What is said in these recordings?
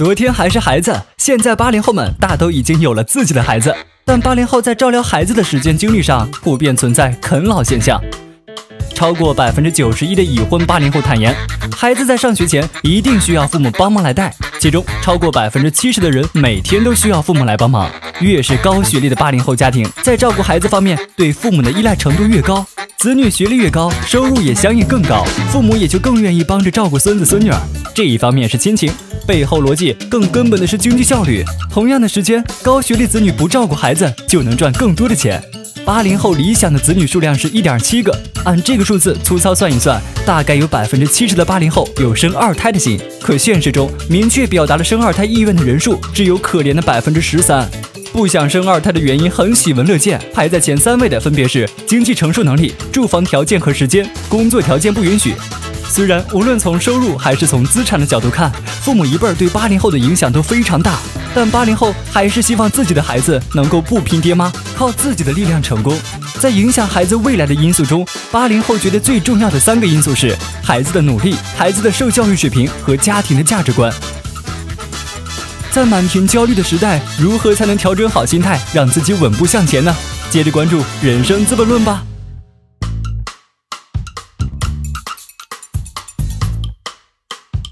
昨天还是孩子，现在80后们大都已经有了自己的孩子，但80后在照料孩子的时间精力上普遍存在啃老现象。超过91%的已婚80后坦言，孩子在上学前一定需要父母帮忙来带，其中超过70%的人每天都需要父母来帮忙。越是高学历的80后家庭，在照顾孩子方面对父母的依赖程度越高，子女学历越高，收入也相应更高，父母也就更愿意帮着照顾孙子孙女儿。这一方面是亲情，背后逻辑更根本的是经济效率。同样的时间，高学历子女不照顾孩子就能赚更多的钱。80后理想的子女数量是1.7个，按这个数字粗糙算一算，大概有70%的80后有生二胎的心，可现实中明确表达了生二胎意愿的人数只有可怜的13%。不想生二胎的原因很喜闻乐见，排在前3位的分别是经济承受能力、住房条件和时间、工作条件不允许。虽然无论从收入还是从资产的角度看，父母一辈对80后的影响都非常大，但80后还是希望自己的孩子能够不拼爹妈，靠自己的力量成功。在影响孩子未来的因素中，80后觉得最重要的3个因素是孩子的努力、孩子的受教育水平和家庭的价值观。在满屏焦虑的时代，如何才能调整好心态，让自己稳步向前呢？接着关注人生资本论吧。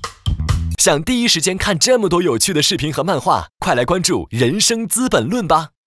想第一时间看这么多有趣的视频和漫画，快来关注人生资本论吧。